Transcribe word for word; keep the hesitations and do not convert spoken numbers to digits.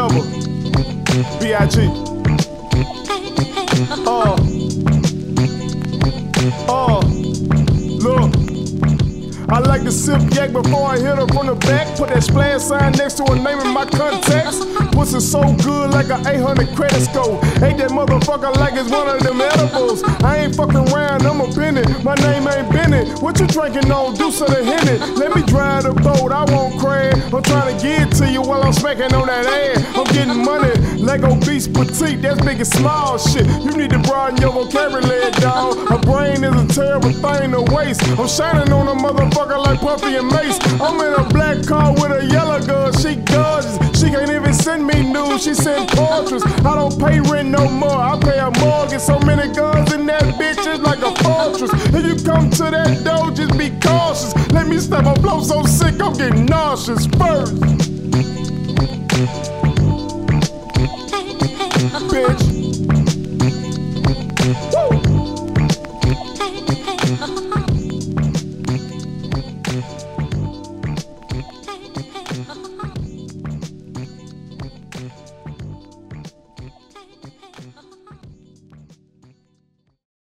forever. B I G Uh, uh, look. I like to sip yak before I hit her from the back. Put that splash sign next to her name in my contacts. Pussy so good like an eight hundred credit score. Ate that motherfucker like it's one of them edibles. I ain't fucking around, I'm a Bennett. My name ain't Bennett. What you drinking on? Deuce of the Henny. Let me drive the boat, I won't crash. I'm trying to get to you while I'm smacking on that ass. I'm getting money, Lego beast petite. That's big and small shit. You need to broaden your vocabulary, dog. A brain is a terrible thing to waste. I'm shining on a motherfucker like Puffy and Mace. I'm in a black car with a yellow girl. She gorgeous. She can't even send me news. She send portraits. I don't pay rent no more. I pay a mortgage. So many guns in that bitch, it's like a fortress. If you come to that door, just be cautious. Let me step up, blow so sick, I'm getting nauseous first. Bitch. Woo.